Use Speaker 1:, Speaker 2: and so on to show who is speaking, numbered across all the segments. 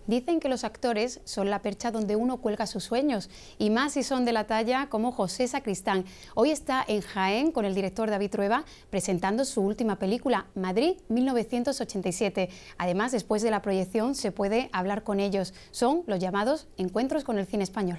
Speaker 1: Dicen que los actores son la percha donde uno cuelga sus sueños, y más si son de la talla como José Sacristán. Hoy está en Jaén con el director David Trueba presentando su última película, Madrid 1987. Además, después de la proyección se puede hablar con ellos. Son los llamados encuentros con el cine español.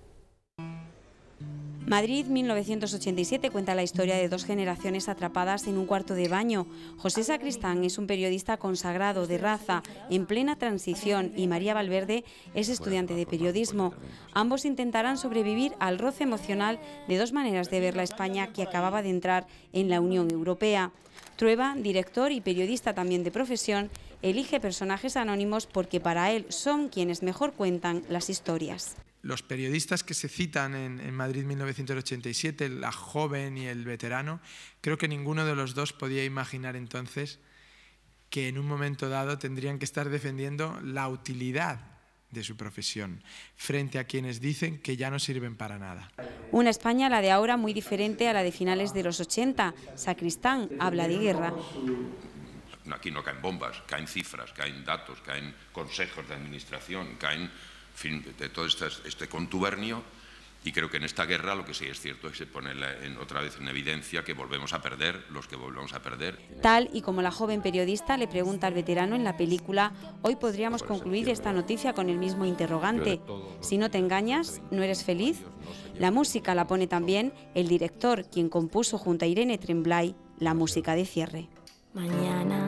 Speaker 2: Madrid 1987 cuenta la historia de dos generaciones atrapadas en un cuarto de baño. José Sacristán es un periodista consagrado de raza, en plena transición, y María Valverde es estudiante de periodismo. Ambos intentarán sobrevivir al roce emocional de dos maneras de ver la España que acababa de entrar en la Unión Europea. Trueba, director y periodista también de profesión, elige personajes anónimos porque para él son quienes mejor cuentan las historias.
Speaker 3: Los periodistas que se citan en Madrid 1987, la joven y el veterano, creo que ninguno de los dos podía imaginar entonces que en un momento dado tendrían que estar defendiendo la utilidad de su profesión frente a quienes dicen que ya no sirven para nada.
Speaker 2: Una España, la de ahora, muy diferente a la de finales de los 80. Sacristán habla de guerra.
Speaker 4: Aquí no caen bombas, caen cifras, caen datos, caen consejos de administración, caen... En fin, de todo este contubernio, y creo que en esta guerra lo que sí es cierto es que se pone otra vez en evidencia que volvemos a perder, los que volvemos a perder.
Speaker 2: Tal y como la joven periodista le pregunta al veterano en la película, hoy podríamos concluir esta noticia con el mismo interrogante. Si no te engañas, ¿no eres feliz? La música la pone también el director, quien compuso junto a Irene Tremblay la música de cierre.
Speaker 5: Mañana